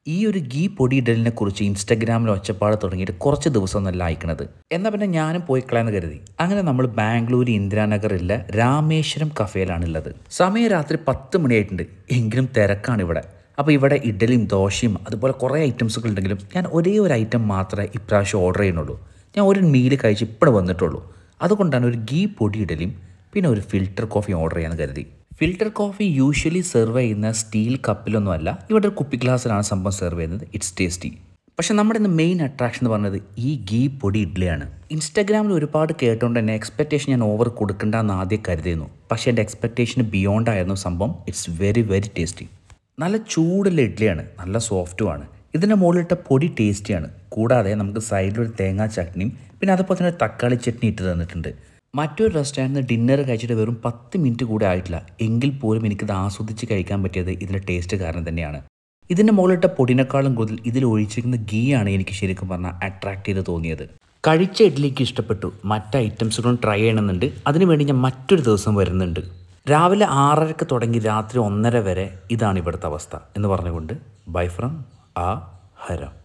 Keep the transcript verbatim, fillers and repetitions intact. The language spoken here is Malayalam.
ഈ ഒരു ഗീ പൊടി ഇടലിനെ കുറിച്ച് ഇൻസ്റ്റാഗ്രാമിൽ ഒച്ചപ്പാട് തുടങ്ങിയിട്ട് കുറച്ച് ദിവസമൊന്നല്ല അയക്കണത്. എന്നാൽ പിന്നെ ഞാനും പോയി കളയാന്ന് കരുതി. അങ്ങനെ നമ്മൾ ബാംഗ്ലൂർ ഇന്ദിരാനഗറിലെ രാമേശ്വരം കഫേയിലാണുള്ളത്. സമയം രാത്രി പത്ത് മണിയായിട്ടുണ്ട്. എങ്കിലും തിരക്കാണ് ഇവിടെ. അപ്പോൾ ഇവിടെ ഇഡലിയും ദോശയും അതുപോലെ കുറേ ഐറ്റംസുകൾ ഉണ്ടെങ്കിലും ഞാൻ ഒരേ ഒരു ഐറ്റം മാത്രമേ ഇപ്രാവശ്യം ഓർഡർ ചെയ്യുന്നുള്ളൂ. ഞാൻ ഒരു മീൽ കഴിച്ച് ഇപ്പോൾ വന്നിട്ടുള്ളൂ. അതുകൊണ്ടാണ് ഒരു ഗീ പൊടി ഇഡലിയും പിന്നെ ഒരു ഫിൽറ്റർ കോഫി ഓർഡർ ചെയ്യാമെന്ന് കരുതി. ഫിൽറ്റർ കോഫി യൂഷ്വലി സെർവ് ചെയ്യുന്ന സ്റ്റീൽ കപ്പിലൊന്നുമല്ല, ഇവിടെ ഒരു കുപ്പി ഗ്ലാസ്സിലാണ് സംഭവം സെർവ് ചെയ്യുന്നത്. It's tasty. പക്ഷേ നമ്മുടെ ഇന്ന് മെയിൻ അട്രാക്ഷൻ എന്ന് പറയുന്നത് ഈ ഗീ പൊടി ഇഡ്ഡലിയാണ്. ഇൻസ്റ്റാഗ്രാമിൽ ഒരുപാട് കേട്ടുകൊണ്ട് തന്നെ എക്സ്പെക്റ്റേഷൻ ഞാൻ ഓവർ കൊടുക്കണ്ടെന്ന് ആദ്യം കരുതിയിരുന്നു. പക്ഷേ എൻ്റെ എക്സ്പെക്റ്റേഷന് ബിയോണ്ട് ആയിരുന്നു സംഭവം. It's very very tasty. നല്ല ചൂടുള്ള ഇഡ്ഡലിയാണ്, നല്ല സോഫ്റ്റുമാണ്. ഇതിൻ്റെ മുകളിലിട്ട പൊടി ടേസ്റ്റിയാണ്. കൂടാതെ നമുക്ക് സൈഡിലൊരു തേങ്ങാ ചട്നിയും പിന്നെ അതുപോലെ തന്നെ ഒരു തക്കാളി ചട്നി ഇട്ട് തന്നിട്ടുണ്ട്. മറ്റൊരു റെസ്റ്റോറൻറ്റിൽ ഡിന്നർ കഴിച്ചിട്ട് വെറും പത്ത് മിനിറ്റ് കൂടെ ആയിട്ടില്ല. എങ്കിൽ പോലും എനിക്കിത് ആസ്വദിച്ച് കഴിക്കാൻ പറ്റിയത് ഇതിൻ്റെ ടേസ്റ്റ് കാരണം തന്നെയാണ്. ഇതിൻ്റെ മുകളിലിട്ട പൊടിനേക്കാളും കൂടുതൽ ഇതിൽ ഒഴിച്ചിരിക്കുന്ന ഗീ ആണ് എനിക്ക് ശരിക്കും പറഞ്ഞാൽ അട്രാക്ട് ചെയ്ത് തോന്നിയത്. കഴിച്ച ഇഡ്ഡലിക്ക് ഇഷ്ടപ്പെട്ടു. മറ്റ് ഐറ്റംസുകളും ട്രൈ ചെയ്യണമെന്നുണ്ട്. അതിനുവേണ്ടി ഞാൻ മറ്റൊരു ദിവസം വരുന്നുണ്ട്. രാവിലെ ആറരക്ക് തുടങ്ങി രാത്രി ഒന്നര വരെ ഇതാണ് ഇവിടുത്തെ അവസ്ഥ എന്ന് പറഞ്ഞുകൊണ്ട് ബൈ ഫ്രം aaHarem.